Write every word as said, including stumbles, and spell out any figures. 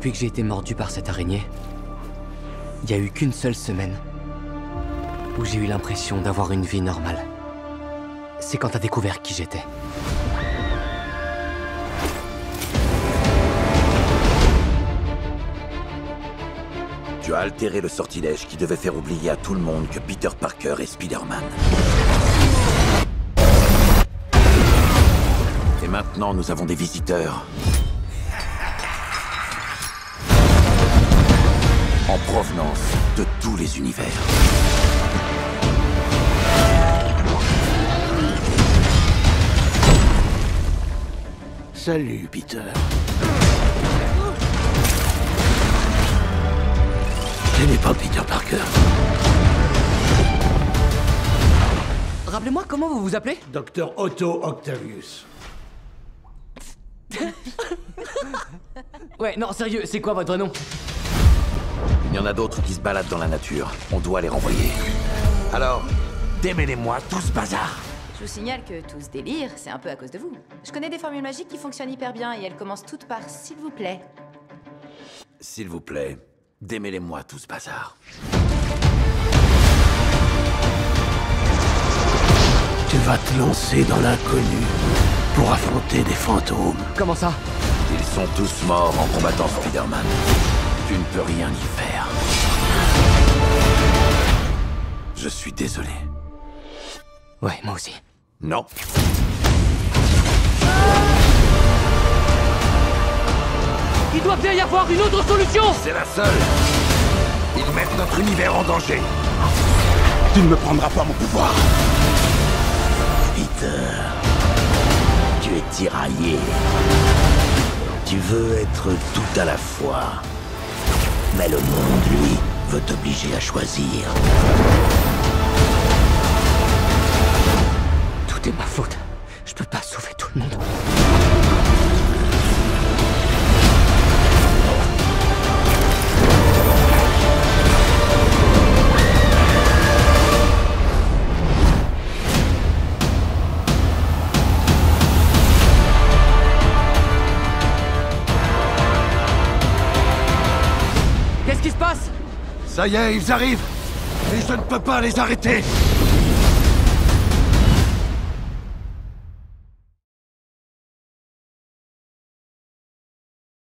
Depuis que j'ai été mordu par cette araignée, il n'y a eu qu'une seule semaine où j'ai eu l'impression d'avoir une vie normale. C'est quand t'as découvert qui j'étais. Tu as altéré le sortilège qui devait faire oublier à tout le monde que Peter Parker est Spider-Man. Et maintenant, nous avons des visiteurs. En provenance de tous les univers. Salut, Peter. Je n'ai pas Peter Parker. Rappelez-moi comment vous vous appelez? Docteur Otto Octavius. Ouais, non, sérieux, c'est quoi votre nom? Il y en a d'autres qui se baladent dans la nature. On doit les renvoyer. Alors, démêlez-moi tout ce bazar. Je vous signale que tout ce délire, c'est un peu à cause de vous. Je connais des formules magiques qui fonctionnent hyper bien et elles commencent toutes par « s'il vous plaît ». S'il vous plaît, démêlez-moi tout ce bazar. Tu vas te lancer dans l'inconnu pour affronter des fantômes. Comment ça? Ils sont tous morts en combattant Spider-Man. Tu ne peux rien y faire. Je suis désolé. Ouais, moi aussi. Non. Il doit bien y avoir une autre solution! C'est la seule. Ils mettent notre univers en danger. Tu ne me prendras pas mon pouvoir. Peter, tu es tiraillé. Tu veux être tout à la fois. Mais le monde, lui, veut t'obliger à choisir. Tout est ma faute. Je peux pas sauver tout le monde. Qu'est-ce qui se passe? Ça y est, ils arrivent. Et je ne peux pas les arrêter.